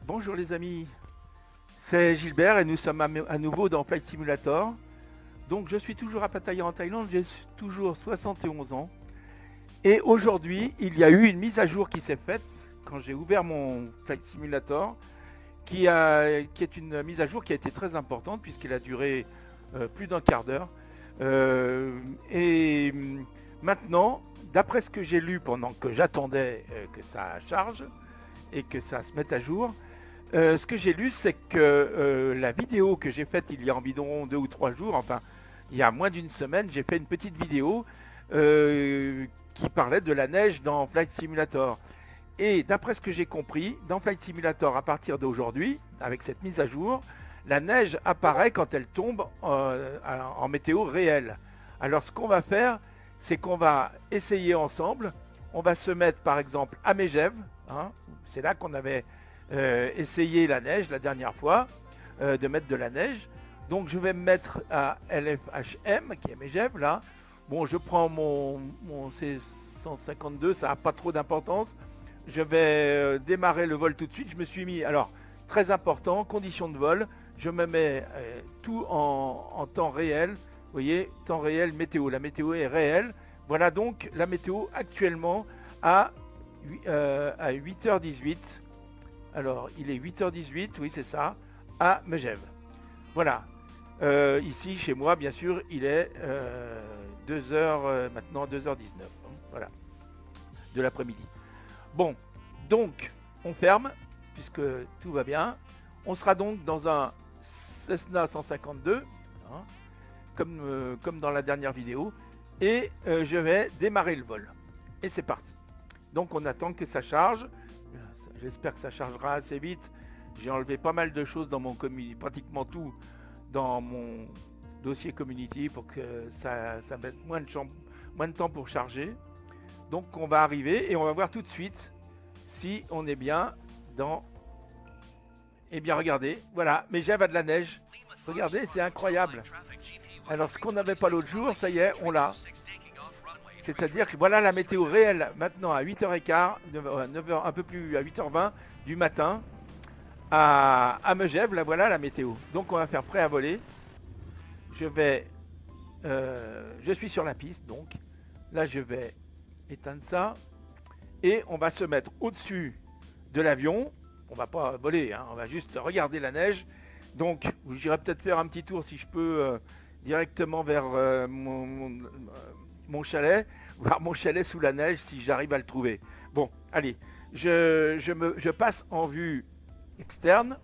Bonjour les amis, c'est Gilbert et nous sommes à nouveau dans Flight Simulator. Donc je suis toujours à Pattaya en Thaïlande, j'ai toujours 71 ans. Et aujourd'hui, il y a eu une mise à jour qui s'est faite quand j'ai ouvert mon Flight Simulator, qui est une mise à jour qui a été très importante puisqu'elle a duré plus d'un quart d'heure. Et maintenant, d'après ce que j'ai lu pendant que j'attendais que ça charge et que ça se mette à jour, ce que j'ai lu, c'est que la vidéo que j'ai faite il y a environ 2 ou 3 jours, enfin il y a moins d'une semaine, j'ai fait une petite vidéo qui parlait de la neige dans Flight Simulator. Et d'après ce que j'ai compris, dans Flight Simulator, à partir d'aujourd'hui, avec cette mise à jour, la neige apparaît quand elle tombe en météo réelle. Alors ce qu'on va faire, c'est qu'on va essayer ensemble. On va se mettre par exemple à Megève, hein, c'est là qu'on avait essayé la neige la dernière fois, de mettre de la neige. Donc je vais me mettre à LFHM, qui est Megève là. Bon, je prends mon C152, ça n'a pas trop d'importance. Je vais démarrer le vol tout de suite. Je me suis mis, alors très important, conditions de vol, je me mets tout en temps réel. Vous voyez, temps réel, météo, la météo est réelle. Voilà donc la météo actuellement à 8h18. Alors il est 8h18, oui c'est ça, à Megève. Voilà, ici chez moi bien sûr il est 2h, maintenant 2h19, hein, voilà, de l'après-midi. Bon, donc on ferme, puisque tout va bien. On sera donc dans un Cessna 152, hein, comme dans la dernière vidéo. Et je vais démarrer le vol. Et c'est parti. Donc on attend que ça charge. J'espère que ça chargera assez vite. J'ai enlevé pas mal de choses dans mon community, pratiquement tout dans mon dossier community pour que ça mette moins de temps pour charger. Donc on va arriver et on va voir tout de suite si on est bien dans... Eh bien regardez, voilà, Megève a de la neige. Regardez, c'est incroyable. Alors ce qu'on n'avait pas l'autre jour, ça y est, on l'a. C'est-à-dire que voilà la météo réelle maintenant à 8h15, 9h, un peu plus à 8h20 du matin à Megève, là voilà la météo. Donc on va faire prêt à voler. Je suis sur la piste, donc là je vais éteindre ça et on va se mettre au-dessus de l'avion. On va pas voler, hein, on va juste regarder la neige. Donc j'irai peut-être faire un petit tour si je peux directement vers mon chalet, voir mon chalet sous la neige si j'arrive à le trouver. Bon, allez, je passe en vue externe.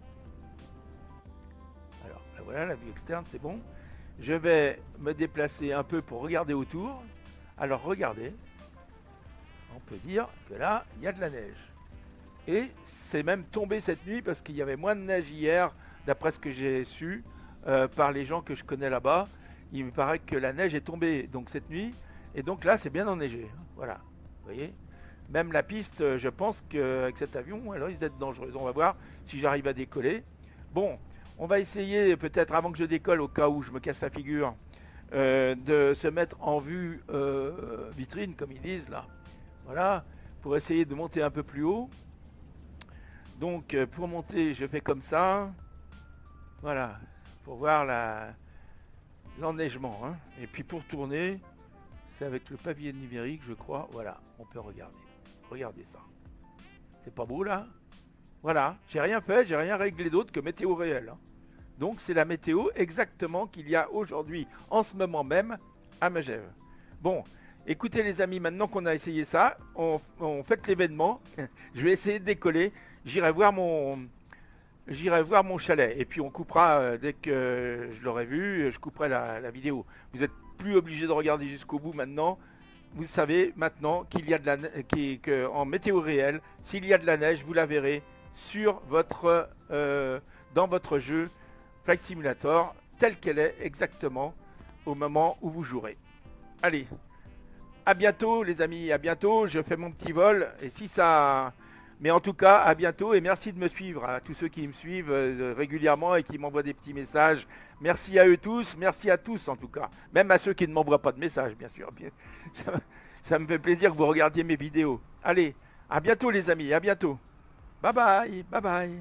Alors là, voilà, la vue externe, c'est bon. Je vais me déplacer un peu pour regarder autour. Alors regardez, on peut dire que là, il y a de la neige. Et c'est même tombé cette nuit parce qu'il y avait moins de neige hier, d'après ce que j'ai su par les gens que je connais là-bas. Il me paraît que la neige est tombée donc cette nuit. Et donc là, c'est bien enneigé. Voilà, vous voyez. Même la piste, je pense qu'avec cet avion, elle risque d'être dangereuse. On va voir si j'arrive à décoller. Bon, on va essayer peut-être avant que je décolle, au cas où je me casse la figure, de se mettre en vue vitrine, comme ils disent là. Voilà, pour essayer de monter un peu plus haut. Donc pour monter, je fais comme ça. Voilà, pour voir l'enneigement. Hein. Et puis pour tourner, c'est avec le pavillon numérique, je crois. Voilà, on peut regarder. Regardez ça. C'est pas beau là? Voilà, j'ai rien fait, j'ai rien réglé d'autre que météo réelle. Hein. Donc c'est la météo exactement qu'il y a aujourd'hui, en ce moment même, à Megève. Bon, écoutez les amis, maintenant qu'on a essayé ça, on fait l'événement. Je vais essayer de décoller. J'irai voir mon chalet. Et puis on coupera, dès que je l'aurai vu, je couperai la vidéo. Vous n'êtes plus obligé de regarder jusqu'au bout maintenant. Vous savez maintenant qu'il y a de la en météo réelle, s'il y a de la neige, vous la verrez sur dans votre jeu Flight Simulator, telle qu'elle est exactement au moment où vous jouerez. Allez, à bientôt les amis, à bientôt. Je fais mon petit vol et si ça... Mais en tout cas, à bientôt et merci de me suivre, à tous ceux qui me suivent régulièrement et qui m'envoient des petits messages. Merci à eux tous, merci à tous en tout cas. Même à ceux qui ne m'envoient pas de messages, bien sûr. Ça me fait plaisir que vous regardiez mes vidéos. Allez, à bientôt les amis, à bientôt. Bye bye, bye bye.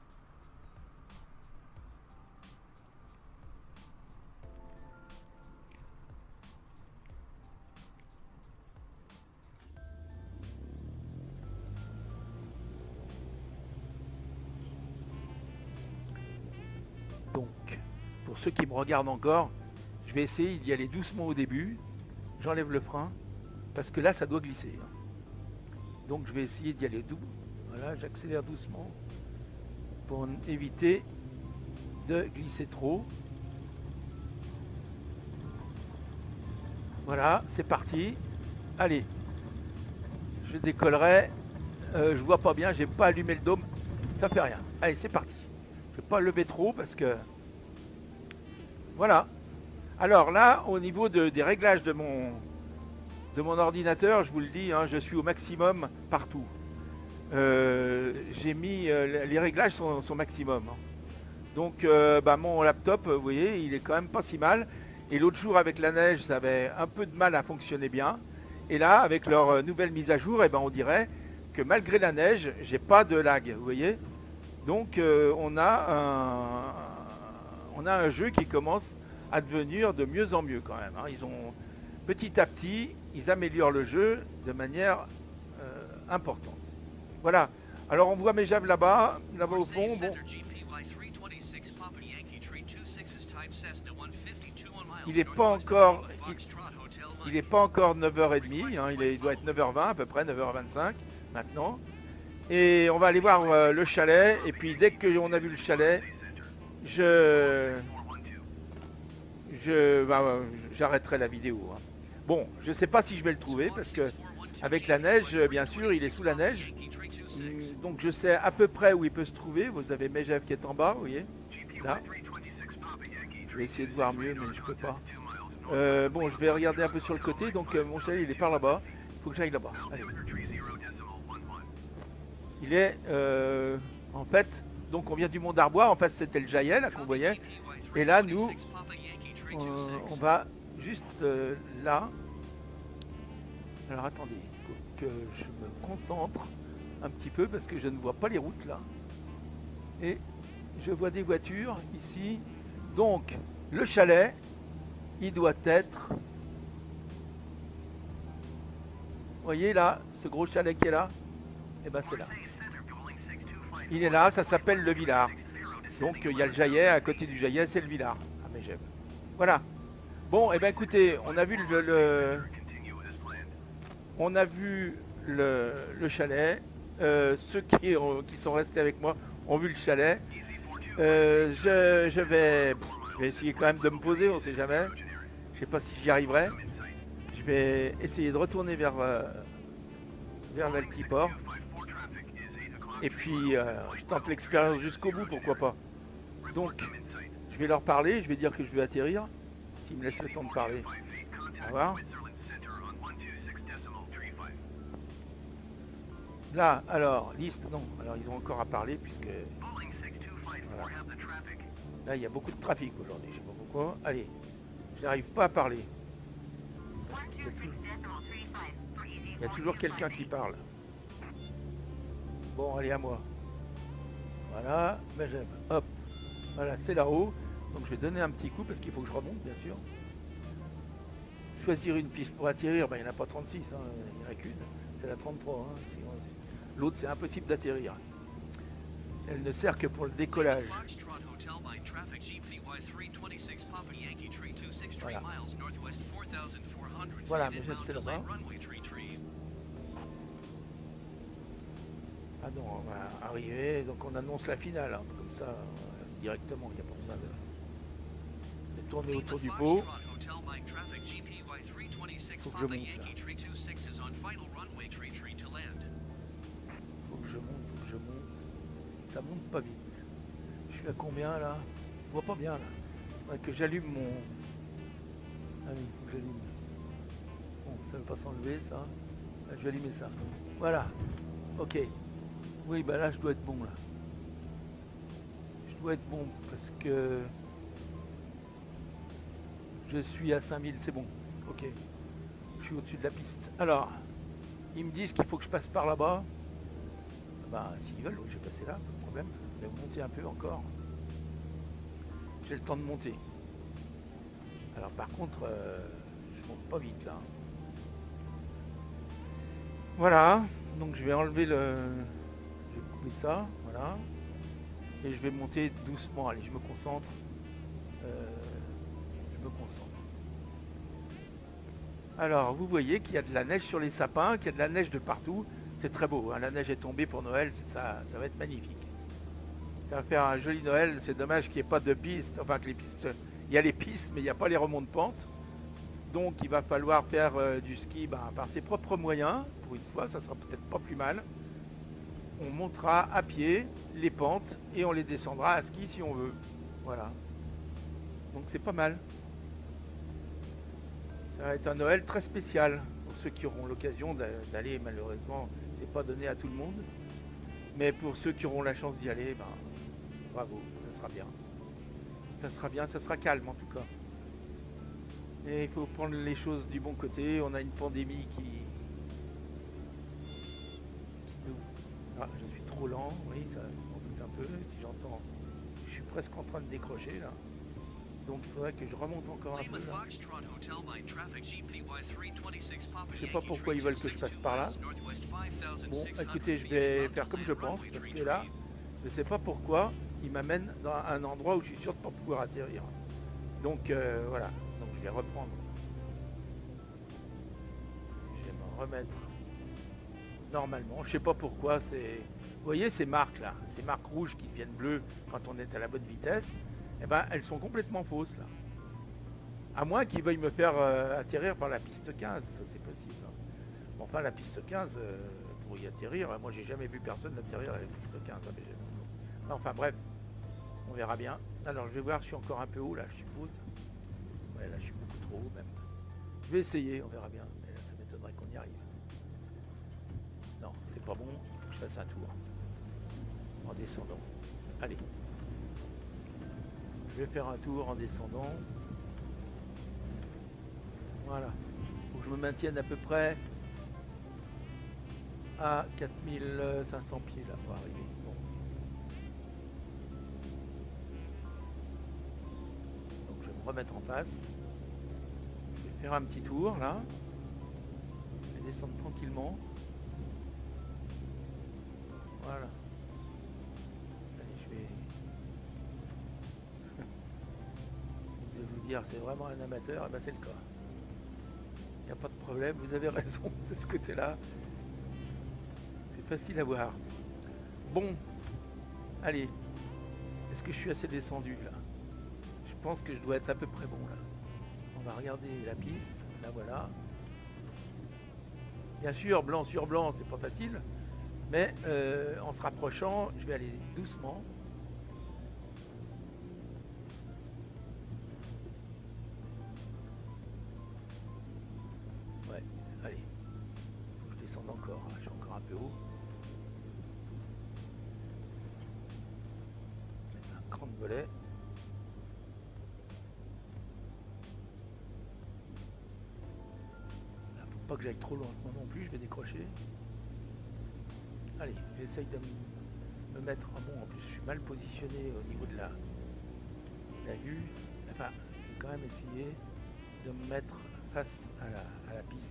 Donc, pour ceux qui me regardent encore, je vais essayer d'y aller doucement au début. J'enlève le frein, parce que là, ça doit glisser. Donc, je vais essayer d'y aller doux. Voilà, j'accélère doucement pour éviter de glisser trop. Voilà, c'est parti. Allez, je décollerai. Je vois pas bien, j'ai pas allumé le dôme. Ça fait rien. Allez, c'est parti. Je vais pas lever trop parce que... Voilà. Alors là, au niveau des réglages de mon ordinateur, je vous le dis, hein, je suis au maximum partout. J'ai mis... les réglages sont maximum. Hein. Donc mon laptop, vous voyez, il est quand même pas si mal. Et l'autre jour avec la neige, ça avait un peu de mal à fonctionner bien. Et là, avec leur nouvelle mise à jour, on dirait que malgré la neige, j'ai pas de lag, vous voyez. Donc on a un jeu qui commence à devenir de mieux en mieux quand même. Hein. Ils ont petit à petit, ils améliorent le jeu de manière importante. Voilà. Alors on voit Mejev là-bas au fond. Bon. Il n'est pas encore 9h30, hein, il doit être 9h20 à peu près, 9h25 maintenant. Et on va aller voir le chalet, et puis dès qu'on a vu le chalet, j'arrêterai la vidéo. Hein. Bon, je ne sais pas si je vais le trouver, parce que avec la neige, bien sûr, il est sous la neige. Donc je sais à peu près où il peut se trouver. Vous avez Mejev qui est en bas, vous voyez, là. Je vais essayer de voir mieux, mais je peux pas. Bon, je vais regarder un peu sur le côté. Donc mon chalet, il est par là-bas. Il faut que j'aille là-bas. Allez. Il est en fait, donc on vient du Mont d'Arbois. En fait, c'était le Jaillet là qu'on voyait. Et là, nous, on va juste là. Alors attendez, il faut que je me concentre un petit peu parce que je ne vois pas les routes là. Et je vois des voitures ici. Donc, le chalet, il doit être... Vous voyez là, ce gros chalet qui est là? Et ben c'est là. Il est là, ça s'appelle le Villard. Donc il y a le Jaillet, à côté du Jaillet, c'est le Villard. Ah mais j'aime. Voilà. Bon, et ben écoutez, on a vu le chalet. Ceux qui sont restés avec moi ont vu le chalet. Je vais essayer quand même de me poser, on sait jamais. Je sais pas si j'y arriverai. Je vais essayer de retourner vers l'altiport. Et puis je tente l'expérience jusqu'au bout, pourquoi pas. Donc je vais leur parler, je vais dire que je vais atterrir. S'ils me laissent le temps de parler. On va voir. Là, alors, liste, non. Alors ils ont encore à parler puisque... Voilà. Là, il y a beaucoup de trafic aujourd'hui, je sais pas pourquoi. Allez, j'arrive pas à parler. Parce qu'il y a toujours quelqu'un qui parle. Bon, allez, à moi. Voilà, ben j'aime. Hop. Voilà, c'est là-haut. Donc je vais donner un petit coup parce qu'il faut que je remonte, bien sûr. Choisir une piste pour atterrir, ben, il n'y en a pas 36, hein. Il n'y en a qu'une. C'est la 33. Hein. L'autre, c'est impossible d'atterrir. Elle ne sert que pour le décollage. Voilà. Voilà, mais c'est là-bas. Ah non, on va arriver, donc on annonce la finale, hein, comme ça, directement, il n'y a pas besoin de tourner autour du pot. Il faut que je monte là. Faut que je monte. Ça monte pas vite. Je suis à combien là? Je vois pas bien là. Faudrait que j'allume mon... Allez, il faut que j'allume. Bon, ça ne veut pas s'enlever ça. Là, je vais allumer ça. Voilà. Ok. Oui, bah là, je dois être bon là. Je dois être bon parce que... Je suis à 5000, c'est bon. Ok. Je suis au-dessus de la piste. Alors, ils me disent qu'il faut que je passe par là-bas. Bah s'ils veulent, je vais passer là, pas de problème. Je vais monter un peu encore. J'ai le temps de monter. Alors par contre, je monte pas vite là. Voilà, donc je vais enlever le... Je vais couper ça, voilà. Et je vais monter doucement. Allez, je me concentre. Je me concentre. Alors, vous voyez qu'il y a de la neige sur les sapins, qu'il y a de la neige de partout. C'est très beau, hein. La neige est tombée pour Noël, ça va être magnifique. Ça va faire un joli Noël. C'est dommage qu'il n'y ait pas de pistes. Enfin, que les pistes... Il y a les pistes, mais il n'y a pas les remonts de pente. Donc, il va falloir faire du ski par ses propres moyens. Pour une fois, ça sera peut-être pas plus mal. On montera à pied les pentes et on les descendra à ski si on veut. Voilà. Donc, c'est pas mal. Ça va être un Noël très spécial pour ceux qui auront l'occasion d'aller. Malheureusement, c'est pas donné à tout le monde. Mais pour ceux qui auront la chance d'y aller, bravo, ça sera bien. Ça sera bien, ça sera calme en tout cas. Et il faut prendre les choses du bon côté. On a une pandémie qui nous... Ah, je suis trop lent, oui, ça m'en doute un peu. Si j'entends, je suis presque en train de décrocher là. Donc il faudrait que je remonte encore un peu là. Je sais pas pourquoi ils veulent que je passe par là. Bon, écoutez, je vais faire comme je pense, parce que là, je sais pas pourquoi, ils m'amènent dans un endroit où je suis sûr de ne pas pouvoir atterrir. Donc voilà, donc je vais reprendre. Je vais me remettre normalement. Je sais pas pourquoi, c'est... Vous voyez ces marques là, ces marques rouges qui deviennent bleues quand on est à la bonne vitesse, eh ben elles sont complètement fausses là. À moins qu'ils veuillent me faire atterrir par la piste 15, ça c'est possible. Bon, enfin la piste 15, pour y atterrir, moi j'ai jamais vu personne atterrir à la piste 15. Enfin bref, on verra bien. Alors je vais voir, je suis encore un peu haut là, je suppose. Ouais, là je suis beaucoup trop haut même. Je vais essayer, on verra bien, mais là, ça m'étonnerait qu'on y arrive. Non, c'est pas bon, il faut que je fasse un tour. En descendant. Allez. Je vais faire un tour en descendant. Voilà. Il faut que je me maintienne à peu près à 4500 pieds là pour arriver. Bon. Donc je vais me remettre en face. Je vais faire un petit tour là. Je vais descendre tranquillement. Voilà. Allez, je vais... je vais vous dire, c'est vraiment un amateur, et ben c'est le cas. Il n'y a pas de problème, vous avez raison de ce côté-là. C'est facile à voir. Bon, allez. Est-ce que je suis assez descendu là? Je pense que je dois être à peu près bon là. On va regarder la piste. Là voilà. Bien sûr, blanc sur blanc, c'est pas facile. Mais en se rapprochant, je vais aller doucement. Ouais, allez. Faut que je descende encore. Je suis encore un peu haut. Mettre un cran de volet. Là, faut pas que j'aille trop loin non plus, je vais décrocher. Allez, j'essaye de me mettre... Ah bon, en plus je suis mal positionné au niveau de la vue. Enfin, je vais quand même essayer de me mettre face à la piste.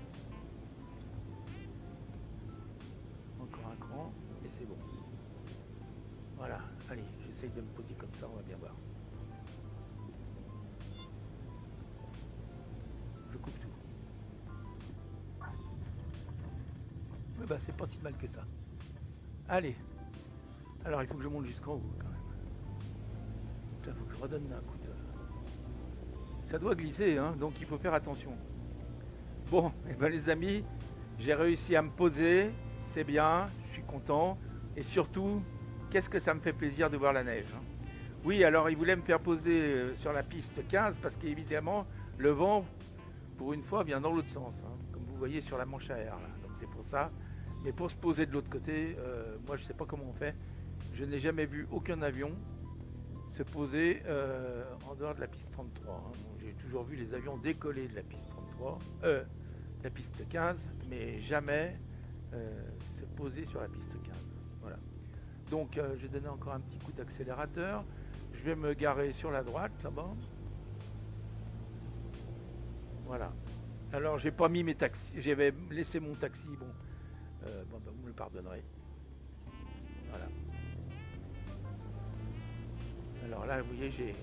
Encore un cran, et c'est bon. Voilà, allez, j'essaye de me poser comme ça, on va bien voir. Je coupe tout. Mais bah c'est pas si mal que ça. Allez. Alors il faut que je monte jusqu'en haut quand même. Là il faut que je redonne un coup de... Ça doit glisser, hein, donc il faut faire attention. Bon, et ben les amis, j'ai réussi à me poser. C'est bien, je suis content. Et surtout, qu'est-ce que ça me fait plaisir de voir la neige, hein. Oui, alors il voulait me faire poser sur la piste 15 parce qu'évidemment, le vent, pour une fois, vient dans l'autre sens, hein, comme vous voyez sur la manche à air. Là. Donc c'est pour ça. Mais pour se poser de l'autre côté, moi je sais pas comment on fait. Je n'ai jamais vu aucun avion se poser en dehors de la piste 33. Hein. Bon, j'ai toujours vu les avions décoller de la piste 33, la piste 15, mais jamais se poser sur la piste 15. Voilà. Donc j'ai donné encore un petit coup d'accélérateur. Je vais me garer sur la droite là-bas. Voilà. Alors j'ai pas mis mes taxis, j'avais laissé mon taxi, bon. Bon bah, vous me le pardonnerez. Voilà. Alors là vous voyez j'ai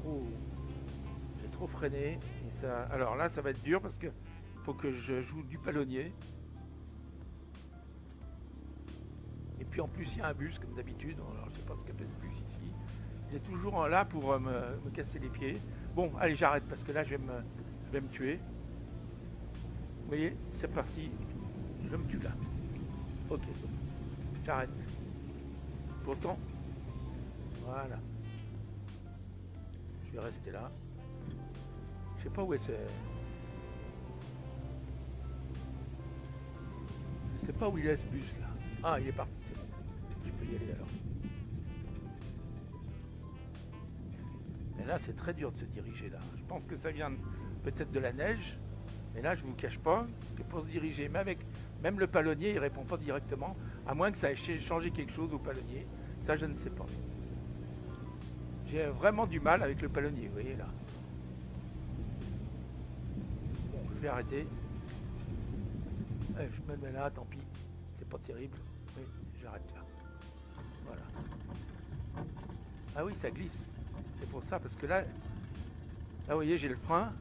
trop freiné. Et ça, alors là ça va être dur parce que faut que je joue du palonnier. Et puis en plus il y a un bus comme d'habitude. Alors je sais pas ce qu'a fait ce bus ici. Il est toujours là pour me casser les pieds. Bon allez j'arrête parce que là je vais me tuer. Vous voyez, c'est parti. Je me tue là. Ok, j'arrête. Pourtant, voilà. Je vais rester là. Je sais pas où est-ce. Je sais pas où il est ce bus là. Ah, il est parti, c'est bon. Je peux y aller alors. Mais là, c'est très dur de se diriger là. Je pense que ça vient peut-être de la neige. Mais là, je vous cache pas que pour se diriger, mais avec même le palonnier, il répond pas directement, à moins que ça ait changé quelque chose au palonnier. Ça, je ne sais pas. J'ai vraiment du mal avec le palonnier, vous voyez là. Bon, je vais arrêter. Je me mets là, tant pis. C'est pas terrible. Oui, j'arrête là. Voilà. Ah oui, ça glisse. C'est pour ça, parce que là, vous voyez, j'ai le frein.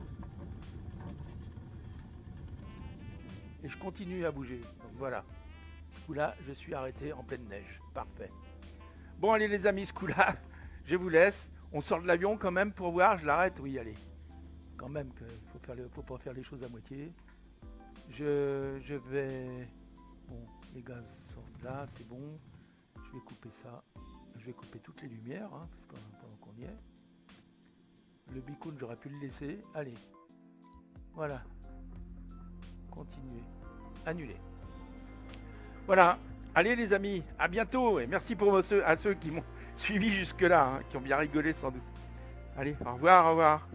Et je continue à bouger. Donc voilà. Ce coup-là, je suis arrêté en pleine neige. Parfait. Bon, allez les amis, ce coup-là, je vous laisse. On sort de l'avion quand même pour voir. Je l'arrête. Oui, allez. Quand même qu'il faut pas faire les choses à moitié. Je vais... Bon, les gaz sont là, c'est bon. Je vais couper ça. Je vais couper toutes les lumières, hein, parce que pendant qu'on y est. Le bicoun, j'aurais pu le laisser. Allez. Voilà. Continuer. Annuler. Voilà. Allez les amis, à bientôt et merci à ceux qui m'ont suivi jusque là, hein, qui ont bien rigolé sans doute. Allez, au revoir, au revoir.